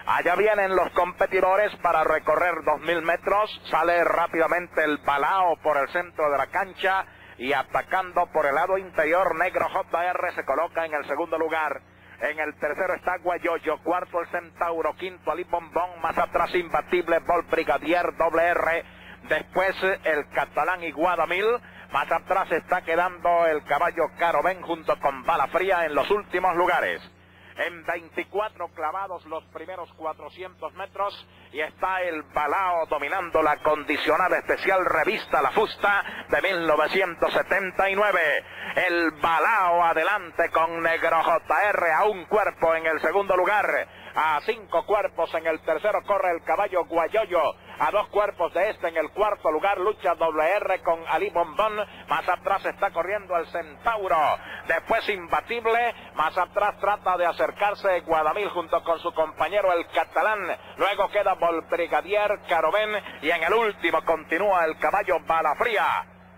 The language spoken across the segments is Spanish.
Allá vienen los competidores para recorrer 2000 metros. Sale rápidamente el Balao por el centro de la cancha y atacando por el lado interior, Negro JR se coloca en el segundo lugar. En el tercero está Guayoyo, cuarto el Centauro, quinto Ali Bombón, más atrás Imbatible, Vol Brigadier, R. Después el Catalán y Guadamil. Más atrás está quedando el caballo Carovén junto con Bala Fría en los últimos lugares. En 24 clavados los primeros 400 metros y está el Balao dominando la condicional especial revista La Fusta de 1979. El Balao adelante con Negro JR a un cuerpo en el segundo lugar. A 5 cuerpos en el tercero corre el caballo Guayoyo. A 2 cuerpos de este en el cuarto lugar lucha R con Ali Bombón. Más atrás está corriendo el Centauro. Después Imbatible. Más atrás trata de acercarse Guadamil junto con su compañero el Catalán. Luego queda Vol Brigadier, Carovén. Y en el último continúa el caballo Bala Fría.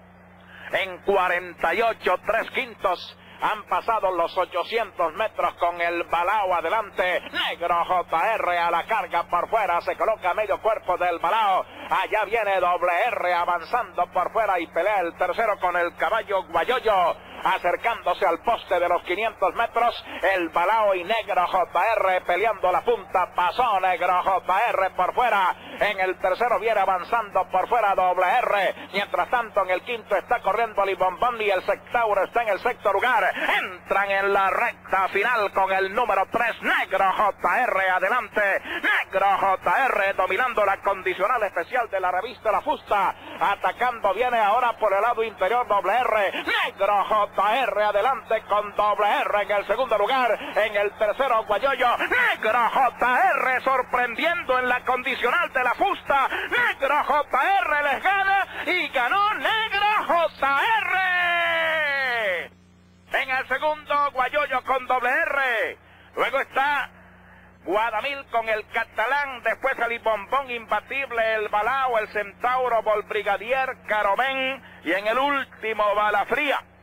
En 48 3/5 han pasado los 800 metros con el Balao adelante. Negro JR a la carga por fuera. Se coloca a medio cuerpo del Balao. Allá viene R avanzando por fuera y pelea el tercero con el caballo Guayoyo. Acercándose al poste de los 500 metros. El Balao y Negro JR peleando la punta. Pasó Negro JR por fuera. En el tercero viene avanzando por fuera R. Mientras tanto en el quinto está corriendo Ali Bombón y el Centauro está en el sexto lugar. Entran en la recta final con el número 3, Negro JR adelante. Negro JR dominando la condicional especial de la revista La Fusta. Atacando viene ahora por el lado interior R. Negro JR adelante con R en el segundo lugar. En el tercero Guayoyo. Negro JR sorprendiendo en la condicional de La Fusta. Negro JR les gana y ganó Negro JR. En el segundo, Guayoyo con R. Luego está Guadamil con el Catalán. Después Ali Bombón, Imbatible, el Balao, el Centauro, Vol Brigadier, Carovén. Y en el último, Bala Fría.